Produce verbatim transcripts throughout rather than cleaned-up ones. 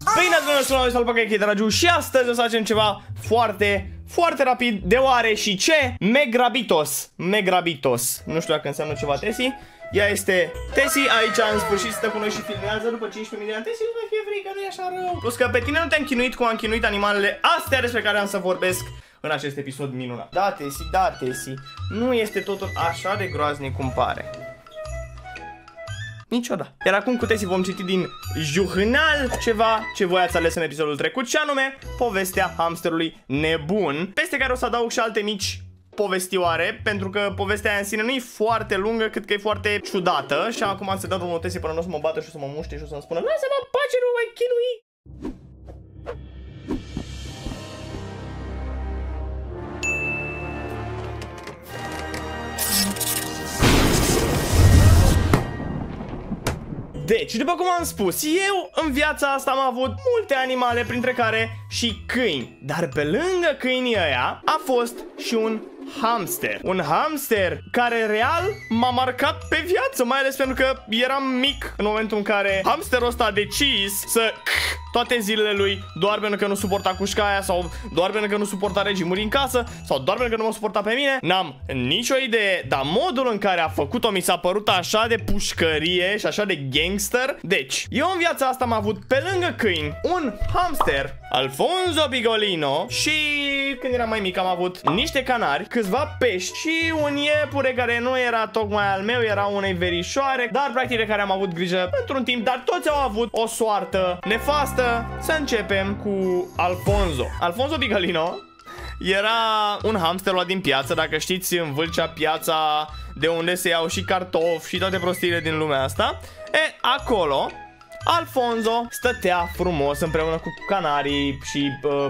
Bine ați venit la noi, salvă că e Draju și astăzi o să facem ceva foarte, foarte rapid, deoarece ce? Megrabitos, Megrabitos. Nu știu dacă înseamnă ceva Tesi. Ea este Tesi, aici în sfârșit stă cu noi și filmează după cincisprezece mii de ani. Tesi, nu mai fie frică, nu e așa rău. Plus că pe tine nu te-am chinuit cum am chinuit animalele astea despre care am să vorbesc în acest episod minunat. Da, Tesi, da, Tesi, nu este totul așa de groaznic cum pare. Niciodată. Iar acum cu Tesi vom citi din jurnal ceva ce voi ați ales în episodul trecut, și anume povestea hamsterului nebun, peste care o să adaug și alte mici povestioare, pentru că povestea aia în sine nu e foarte lungă, cât că e foarte ciudată. Și acum am să dau drumul Tesi până nu o să mă bată și o să mă muște și o să-mi spună: lasă-mă în pace, nu mai chinui. Deci, după cum am spus, eu în viața asta am avut multe animale, printre care și câini. Dar pe lângă câinii ăia a fost și un hamster. Un hamster care real m-a marcat pe viață, mai ales pentru că eram mic în momentul în care hamsterul ăsta a decis să toate zilele lui, doar pentru că nu suporta cușca aia, sau doar pentru că nu suporta regimuri în casă, sau doar pentru că nu mă suporta pe mine. N-am nicio idee, dar modul în care a făcut-o mi s-a părut așa de pușcărie și așa de gangster. Deci, eu în viața asta am avut pe lângă câini un hamster, Alfonso Piccolino, și când eram mai mic am avut niște canari, câțiva pești și un iepure care nu era tocmai al meu, era unei verișoare, dar practic de care am avut grijă într-un timp, dar toți au avut o soartă nefastă. Să începem cu Alfonso. Alfonso Piccolino era un hamster luat din piață. Dacă știți, în Vâlcea, piața de unde se iau și cartofi și toate prostiile din lumea asta, e, acolo Alfonso stătea frumos împreună cu canarii și uh,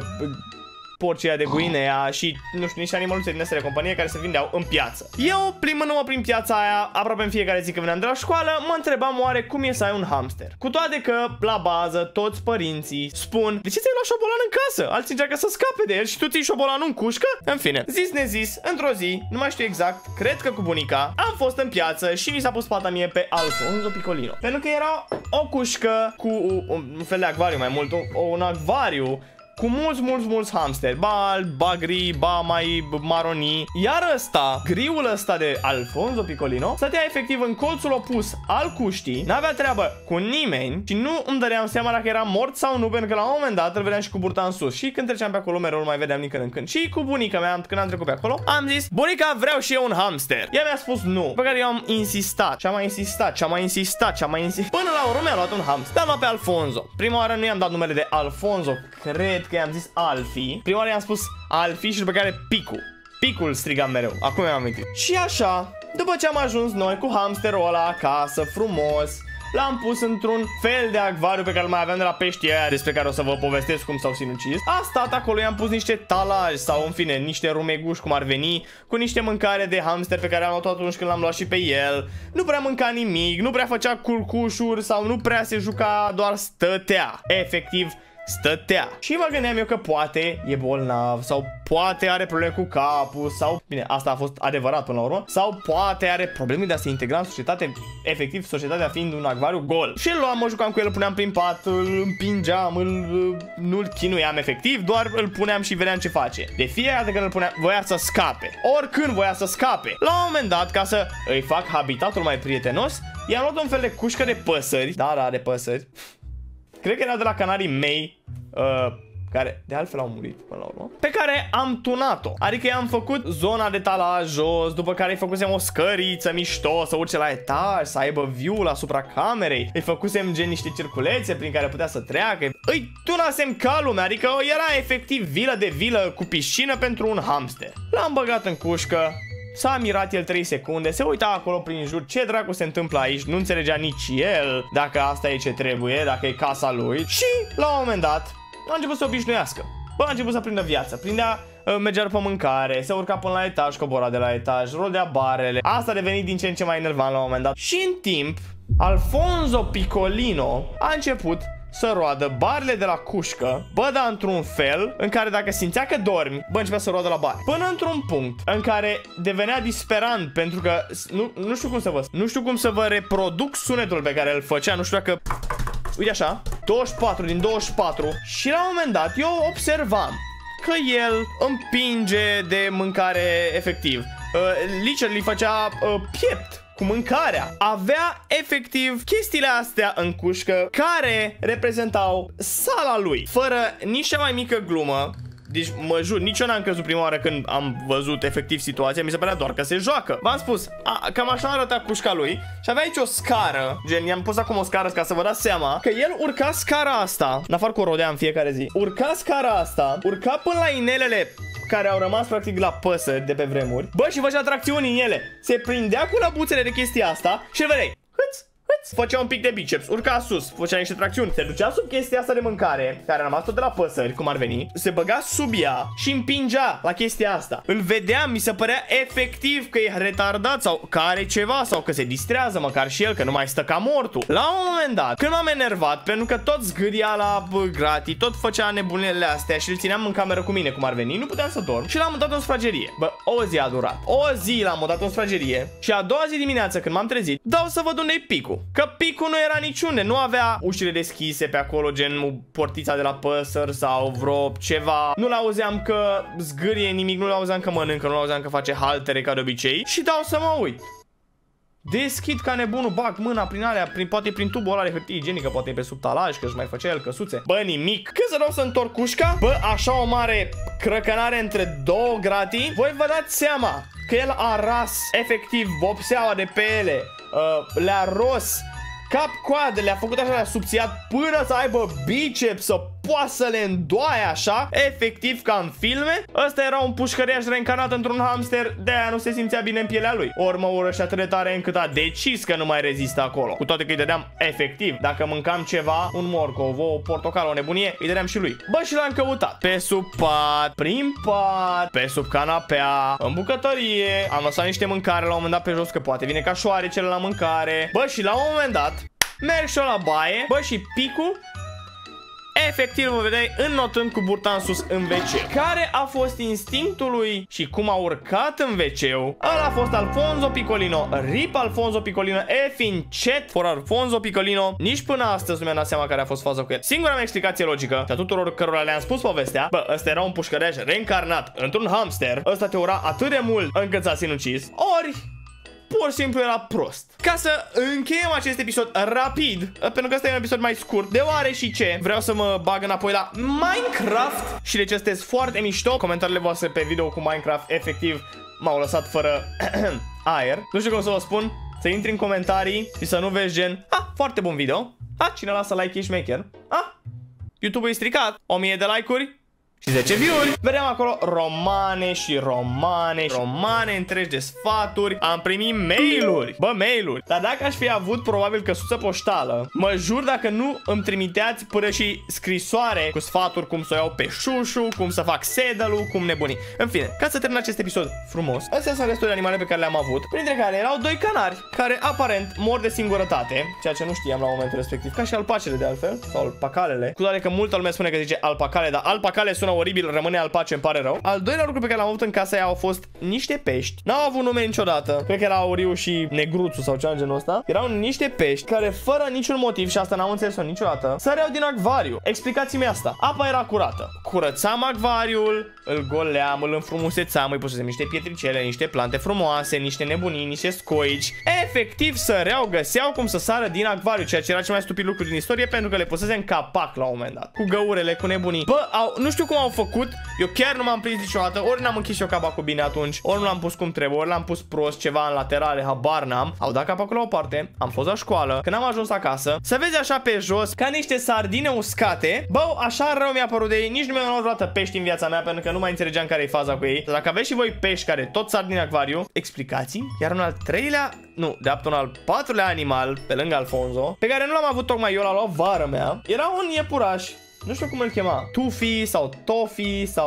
porcia de Guinea și, nu știu, niște animăluțe din astea de companie care se vindeau în piață. Eu, plimbându-mă prin piața aia, aproape în fiecare zi când veneam de la școală, mă întrebam oare cum e să ai un hamster. Cu toate că, la bază, toți părinții spun: de ce ți-ai luat șobolan în casă? Alții încearcă să scape de el și tu ții șobolanul în cușcă? În fine, zis nezis, într-o zi, nu mai știu exact, cred că cu bunica, am fost în piață și mi s-a pus pata mie pe Alfonso Piccolino. Pentru că era o cușcă cu un fel de acvariu, mai mult, un acvariu cu mulți, mulți, mulți hamsteri. Ba albi, ba gri, ba mai maroni. Iar ăsta, griul ăsta de Alfonso Piccolino, stătea efectiv în colțul opus al cuștii, n-avea treabă cu nimeni și nu îmi dădeam seama dacă era mort sau nu, pentru că la un moment dat îl vedeam și cu burta în sus. Și când treceam pe acolo, mereu îl mai vedeam din când în când. Și cu bunica mea, când am trecut pe acolo, am zis: bunica, vreau și eu un hamster. Ea mi-a spus nu, pe care eu am insistat și am mai insistat și am mai insistat și am mai insistat. Până la urmă mi-a luat un hamster. L-am luat pe Alfonso. Prima oară nu i-am dat numele de Alfonso, cred că i-am zis Alfie. Prima oară i-am spus Alfie și după care Picu. Picul strigam mereu, acum mi-am amintit. Și așa, după ce am ajuns noi cu hamsterul ăla acasă, frumos, l-am pus într-un fel de acvariu pe care îl mai aveam de la peștii aia, despre care o să vă povestesc cum s-au sinucis. A stat acolo, i-am pus niște talaji sau, în fine, niște rumeguși, cum ar veni, cu niște mâncare de hamster pe care am luat atunci când l-am luat și pe el. Nu prea mânca nimic, nu prea făcea culcușuri sau nu prea se juca, doar stătea. Efectiv, stătea. Și mă gândeam eu că poate e bolnav, sau poate are probleme cu capul, sau, bine, asta a fost adevărat până la urmă, sau poate are probleme de a se integra în societate, efectiv societatea fiind un acvariu gol. Și îl luam, mă jucam cu el, îl puneam prin pat, îl împingeam, îl, nu-l chinuiam efectiv, doar îl puneam și vedeam ce face. De fiecare dată când îl puneam, voia să scape. Oricând voia să scape. La un moment dat, ca să îi fac habitatul mai prietenos, i-am luat un fel de cușcă de păsări. Da, da, de păsări. Cred că era de la canarii mei, uh, care de altfel au murit până la urmă, pe care am tunat-o. Adică i-am făcut zona de talaj jos, după care îi făcusem o scăriță mișto să urce la etaj, să aibă view-ul asupra camerei. Îi făcusem gen niște circulețe prin care putea să treacă. Îi tunasem ca lumea, adică era efectiv vilă de vilă cu piscină pentru un hamster. L-am băgat în cușcă. S-a mirat el trei secunde, se uita acolo prin jur, ce dracu se întâmplă aici, nu înțelegea nici el dacă asta e ce trebuie, dacă e casa lui. Și la un moment dat a început să obișnuiască. Bă, a început să prindă viață, prindea, mergea după mâncare, se urca până la etaj, cobora de la etaj, rodea barele. Asta a devenit din ce în ce mai enervant la un moment dat. Și în timp, Alfonso Piccolino a început să roadă barele de la cușcă, bă, da, într-un fel în care dacă simțea că dormi, bă, începea să roadă la bare. Până într-un punct în care devenea disperant, pentru că nu, nu știu cum să vă nu știu cum să vă reproduc sunetul pe care îl făcea, nu știu dacă uite așa, douăzeci și patru din douăzeci și patru. Și la un moment dat eu observam că el împinge de mâncare efectiv. uh, Literally făcea uh, piept cu mâncarea. Avea efectiv chestiile astea în cușcă care reprezentau sala lui. Fără nici cea mai mică glumă. Deci mă jur, nici eu n-am crezut prima oară când am văzut efectiv situația. Mi se părea doar că se joacă. V-am spus, a, cam așa arăta cușca lui. Și avea aici o scară. Gen, i-am pus acum o scară ca să vă dați seama că el urca scara asta, în afară că o rodea în fiecare zi. Urca scara asta, urca până la inelele care au rămas practic la păsări de pe vremuri. Bă, și făcea tracțiuni în ele. Se prindea cu lăbuțele de chestia asta și îl vedeai. Hâț, hâț. Făcea un pic de biceps, urca sus, făcea niște tracțiuni. Se ducea sub chestia asta de mâncare, care a rămas tot de la păsări, cum ar veni. Se băga sub ea și împingea la chestia asta. Îl vedeam, mi se părea efectiv că e retardat sau că are ceva sau că se distrează măcar și el, că nu mai stă ca mortul. La un moment dat, când m-am enervat, pentru că tot zgâria la bă, gratii, tot făcea nebunele astea și îl țineam în cameră cu mine, cum ar veni, nu puteam să dorm și l-am mutat în sufragerie. Bă, o zi a durat. O zi l-am mutat în sufragerie și a doua zi dimineață când m-am trezit, dau să văd unde-i picul. Că picul nu era niciunde, nu avea ușile deschise pe acolo, gen portița de la păsări sau vreo ceva. Nu l-auzeam că zgârie nimic, nu l-auzeam că mănâncă, nu l-auzeam că face haltere ca de obicei și dau să mă uit. Deschid ca nebunul, bag mâna prin alea, prin, poate prin tubul ăla de hârtie igienică, poate pe sub talaj, că își mai făcea el căsuțe. Bă, nimic. Când să dau să întorc cușca, bă, așa o mare crăcănare între două gratii, voi vă dați seama că el a ras efectiv vopseaua de pe ele, uh, le-a ros cap-coadă, le-a făcut așa, le-a subțiat până să aibă biceps, să poată să le îndoaie așa, efectiv ca în filme. Ăsta era un pușcăriaș reîncarnat într-un hamster, de-aia nu se simțea bine în pielea lui. Ori mă urăște atât de tare încât a decis că nu mai rezistă acolo. Cu toate că îi dădeam efectiv, dacă mâncam ceva, un morcov, o portocală, o nebunie, îi dădeam și lui. Bă, și l-am căutat pe sub pat, prin pat, pe sub canapea, în bucătărie. Am lăsat niște mâncare la un moment dat pe jos, că poate vine ca șoarecele la mâncare. Bă, și la un moment dat merg și eu la baie, bă, și picul efectiv vă vedeai înnotând cu burta în sus în ve ce. Care a fost instinctul lui și cum a urcat în ve ce-ul? Ăla a fost Alfonso Piccolino. Rip Alfonso Piccolino, effing chat for Alfonso Piccolino. Nici până astăzi nu mi-am dat seama care a fost faza cu el. Singura mea explicație logică, și a tuturor cărora le-am spus povestea, bă, ăsta era un pușcăreaș reîncarnat într-un hamster. Ăsta te ura atât de mult încât s-a sinucis. Ori pur și simplu era prost. Ca să încheiem acest episod rapid, pentru că ăsta e un episod mai scurt, deoarece și ce, vreau să mă bag înapoi la Minecraft și de ce sunteți foarte mișto. Comentariile voastre pe video cu Minecraft efectiv m-au lăsat fără aer. Nu știu cum să vă spun, să intri în comentarii și să nu vezi gen, ah, foarte bun video, ah, cine lasă like e șmecher, ah, YouTube-ul e stricat, o mie de like-uri și zece view-uri. Vedeam acolo romane și romane, romane întregi de sfaturi. Am primit mail-uri. Bă, mail-uri. Dar dacă aș fi avut probabil căsuță poștală, mă jur dacă nu îmi trimiteați până și scrisoare cu sfaturi cum să o iau pe șușu, cum să fac sedălul, cum nebuni. În fine, ca să termin acest episod frumos, astea sunt restul de animale pe care le-am avut, printre care erau doi canari, care aparent mor de singurătate, ceea ce nu știam la momentul respectiv, ca și alpacele de altfel, sau alpacalele. Cu toate că multă lume spune că zice alpacale, dar alpacale sună oribil, rămâne alpace, îmi pare rău. Al doilea lucru pe care l-am avut în casa aia au fost niște pești. N-au avut nume niciodată. Cred că era Auriu și Negruțu sau ceva genul ăsta. Erau niște pești care fără niciun motiv, și asta n-am înțeles-o niciodată, săreau din acvariu. Explicați-mi asta. Apa era curată. Curățam acvariul, îl goleam, îl înfrumusețam, îi pusesem niște pietricele, niște plante frumoase, niște nebunii, niște scoici. Efectiv săreau, găseau cum să sară din acvariu, ceea ce era cel mai stupid lucru din istorie, pentru că le pusesem capac la un moment dat. Cu găurele, cu nebunii. Bă, au, nu știu cum au făcut. Eu chiar nu m-am prins niciodată. Ori n-am închis eu capacul bine atunci, ori nu l-am pus cum trebuie, ori l-am pus prost, ceva în laterale, habar n-am. Au dat capacul la o parte, am fost la școală. Când am ajuns acasă, să vezi așa pe jos ca niște sardine uscate. Bă, așa rău mi-a părut de ei. Nici nu mi-am luat vreodată pești în viața mea, pentru că nu mai înțelegeam care e faza cu ei. Dacă aveți și voi pești care tot sar din acvariu, explicați-mi. Iar un al treilea, nu, de fapt un al patrulea animal pe lângă Alfonso, pe care nu l-am avut tocmai eu, l-a luat vară mea, era un iepuraș. Nu știu cum îl chema, Tufi sau Tofi sau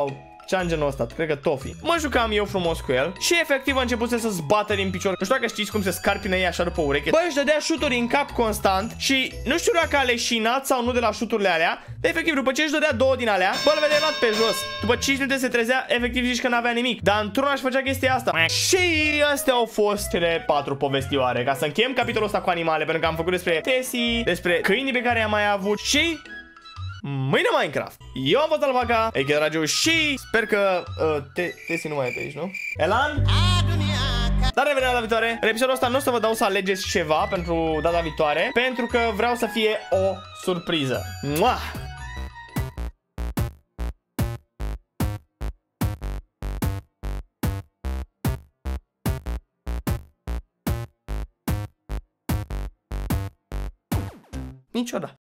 cea în genul ăsta, cred că Tofi. Mă jucam eu frumos cu el și efectiv a început să se bată din picior. Nu știu dacă știți cum se scarpină ei așa după ureche. Băi, își dădea șuturi în cap constant și nu știu dacă a leșinat sau nu de la șuturile alea, dar efectiv după ce își dădea două din alea, bă, îl vedea luat pe jos. După cinci minute se trezea, efectiv zici că n-avea nimic. Dar într-una își făcea chestia asta. Și astea au fost cele patru povestioare. Ca să încheiem capitolul ăsta cu animale, pentru că am făcut despre Tessie, despre câinii pe care i-am mai avut și mâine Minecraft. Eu am fost Alpaca, e Ragiu și sper că uh, te Tessie nu mai e pe aici, nu? Elan? Dar revenim la viitoare. În episodul ăsta nu o să vă dau să alegeți ceva pentru data viitoare, pentru că vreau să fie o surpriză. Mua! Niciodată.